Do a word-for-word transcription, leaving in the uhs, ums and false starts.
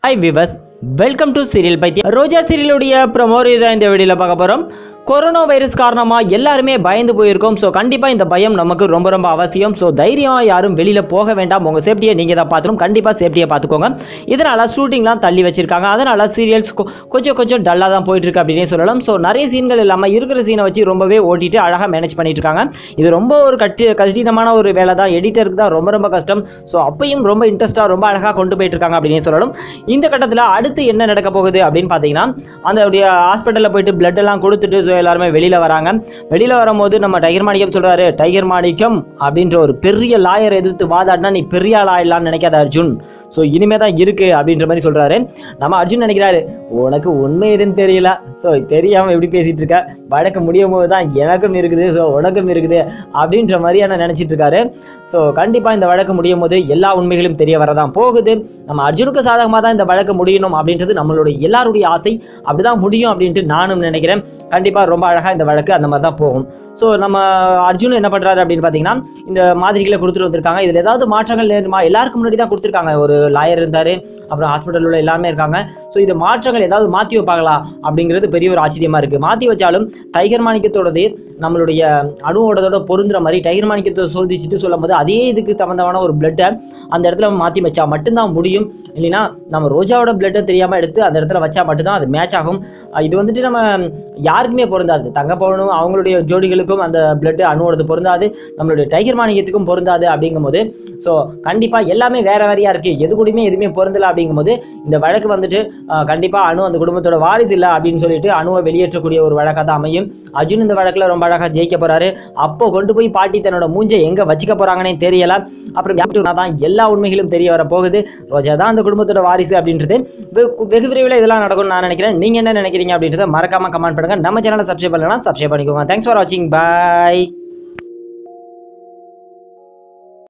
Hi viewers, welcome to serial பைத்தியம். Roja சீரியலுடைய promo தான் இந்த வீடியோவில் பார்க்க போகிறோம். கொரோனா வைரஸ் காரணமாக எல்லாருமே பயந்து போயிருக்கோம். ஸோ கண்டிப்பாக இந்த பயம் நமக்கு ரொம்ப ரொம்ப அவசியம். ஸோ தைரியமாக யாரும் வெளியில் போக வேண்டாம். உங்கள் சேஃப்டியை நீங்கள் தான் பார்த்துக்கணும். கண்டிப்பாக சேஃப்டியை பார்த்துக்கோங்க. இதனால் ஷூட்டிங்லாம் தள்ளி வச்சிருக்காங்க. அதனால் சீரியல்ஸ் கொஞ்சம் கொஞ்சம் டல்லாக தான் போயிட்டுருக்கு அப்படின்னே சொல்லலாம். ஸோ நிறைய சீன்கள் இல்லாமல் இருக்கிற சீனை வச்சு ரொம்பவே ஓட்டிட்டு அழகாக மேனேஜ் பண்ணிட்டு இருக்காங்க. இது ரொம்ப ஒரு கட்டி கடினமான ஒரு வேலை தான். எடிட்டருக்கு தான் ரொம்ப ரொம்ப கஷ்டம். ஸோ அப்பையும் ரொம்ப இன்ட்ரெஸ்ட்டாக ரொம்ப அழகாக கொண்டு போயிட்டு இருக்காங்க அப்படின்னே சொல்லலாம். இந்த கட்டத்தில் அடுத்து என்ன நடக்க போகுது அப்படின்னு பார்த்தீங்கன்னா, அந்த ஹாஸ்பிட்டலில் போயிட்டு பிளட் எல்லாம் கொடுத்துட்டு ஸோ எல்லாருமே வெளியில் வராங்க. வெளியில் வரும்போது நம்ம டைகர் மாணிக்கம் சொல்கிறாரு, டைகர் மாணிக்கம் அப்படின்ற ஒரு பெரிய லாயர் எதிர்த்து வாதாடினா நீ பெரிய ஆளாயிடலான்னு நினைக்காத அர்ஜுன். ஸோ இனிமே தான் இருக்குது அப்படின்ற மாதிரி சொல்கிறாரு. நம்ம அர்ஜுன் நினைக்கிறாரு, உனக்கு உண்மை எதுன்னு தெரியல. ஸோ தெரியாமல் எப்படி பேசிகிட்டு இருக்க, வழக்கு முடியும் போது தான் எனக்கும் இருக்குது, ஸோ உனக்கும் இருக்குது அப்படின்ற மாதிரியான நினச்சிட்டு இருக்காரு. ஸோ கண்டிப்பாக இந்த வழக்கு முடியும் போது எல்லா உண்மைகளும் தெரிய வரதான் போகுது. நம்ம அர்ஜுனுக்கு சாதகமாக தான் இந்த வழக்கு முடியணும் அப்படின்றது நம்மளுடைய எல்லாருடைய ஆசை. அப்படிதான் முடியும் அப்படின்ட்டு நானும் நினைக்கிறேன். கண்டிப்பாக ரொம்ப அழகாக இந்த வழக்கு அந்த மாதிரி தான் போகும். ஸோ நம்ம அர்ஜுன் என்ன பண்ணுறாரு அப்படின்னு பார்த்தீங்கன்னா, இந்த மாதிரிகளை கொடுத்துட்டு வந்திருக்காங்க. இதில் ஏதாவது மாற்றங்கள் நேருமா? எல்லாருக்கும் முன்னாடி தான் கொடுத்துருக்காங்க. ஒரு லாயர் இருந்தார், அப்புறம் ஹாஸ்பிட்டலில் உள்ள எல்லாமே இருக்காங்க. ஸோ இது மாற்றங்கள் ஏதாவது மாற்றி வைப்பாங்களா அப்படிங்கிறது பெரிய ஒரு ஆச்சரியமாக இருக்குது. மாற்றி வச்சாலும் டைகர் மாணிக்கத்தோடது நம்மளுடைய அணுவோடதோட பொருந்துற மாதிரி டைகர் மாணிக்கத்தை சோதிச்சுட்டு சொல்லும் போது அதே இதுக்கு சம்மந்தமான ஒரு பிளட்டை அந்த இடத்துல மாற்றி வச்சா மட்டும்தான் முடியும். இல்லைன்னா நம்ம ரோஜாவோட பிளட்டை தெரியாமல் எடுத்து அந்த இடத்துல வச்சா மட்டும்தான் அது மேட்ச் ஆகும். இது வந்துட்டு நம்ம யாருக்குமே பொருந்தாது. தங்கப்பவனும் அவங்களுடைய ஜோடிகளுக்கும் அந்த பிளட்டு அணுவோடது பொருந்தாது, நம்மளுடைய டைகர் மாணிக்கத்துக்கும் பொருந்தாது. அப்படிங்கும்போது ஸோ கண்டிப்பாக எல்லாமே வேற வேறையாக இருக்குது. எது கூடயுமே எதுவுமே பொருந்தலை. அப்படிங்கும்போது இந்த வழக்கு வந்துட்டு கண்டிப்பாக அணு அந்த குடும்பத்தோட வாரிசு இல்லை அப்படின்னு சொல்லிட்டு அணுவை வெளியேற்றக்கூடிய ஒரு வழக்காக தான் அமையும். அர்ஜுன் இந்த வழக்கில் ரொம்ப அழகாக ஜெயிக்க போறாரு. அப்போ கொண்டு போய் பாட்டி தன்னோட மூஞ்சை எங்க வச்சுக்க போறாங்கன்னே தெரியல. அப்புறம் தான் எல்லா உண்மைகளும் தெரிய வர போகுது. ரோஜா தான் அந்த குடும்பத்தோட வாரிசு அப்படின்றது வெகு விரைவில் இதெல்லாம் நடக்கும்னு நான் நினைக்கிறேன். நீங்க என்ன நினைக்கிறீங்க அப்படின்றத மறக்காம கமெண்ட் பண்ணுங்க. நம்ம சேனலை சப்ஸ்கிரைப் பண்ணலாம், சப்ஸ்கிரைப் பண்ணிக்கோங்க. தேங்க்ஸ் ஃபார் வாட்சிங். பாய்.